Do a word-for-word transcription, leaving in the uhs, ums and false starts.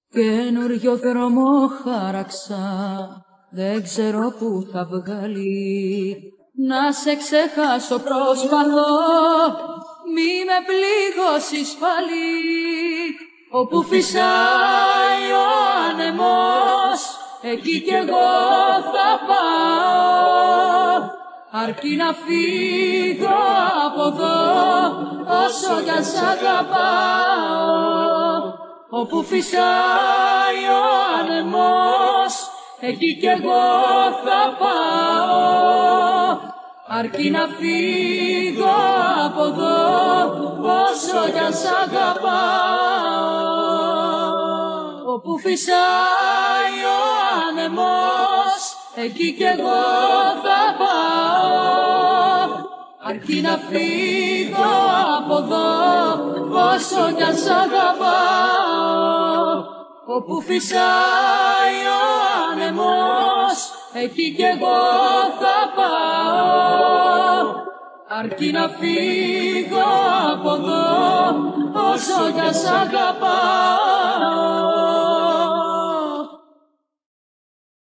Καινούριο δρόμο χάραξα, δεν ξέρω που θα βγάλει. Να σε ξεχάσω προσπαθώ, μη με πληγώσεις πάλι. Όπου φυσάει ο άνεμος, εκεί κι εγώ θα πάω. Αρκεί να φύγω από εδώ, όσο κι αν σ' αγαπάω. Όπου φυσάει ο άνεμος, εκεί κι εγώ θα πάω. Αρκεί να φύγω από εδώ, όσο κι αν σ' αγαπάω. Όπου φυσάει ο άνεμος, εκεί κι εγώ θα πάω. Αρκεί να φύγω από εδώ, όσο κι αν σ' αγαπάω. Όπου φυσάει ο άνεμος, εκεί κι εγώ θα πάω. Αρκεί να φύγω από εδώ, όσο κι αν σ' αγαπάω.